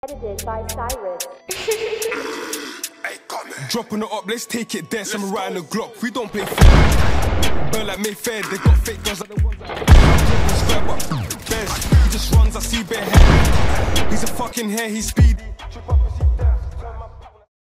Edited by Cyrus. Dropping it up, let's take it there. Some riding the Glock, we don't play fair. Burn like Mayfair, they got fake girls like the ones that bears. He just runs, I see bare hair. He's a fucking hair, he's speed.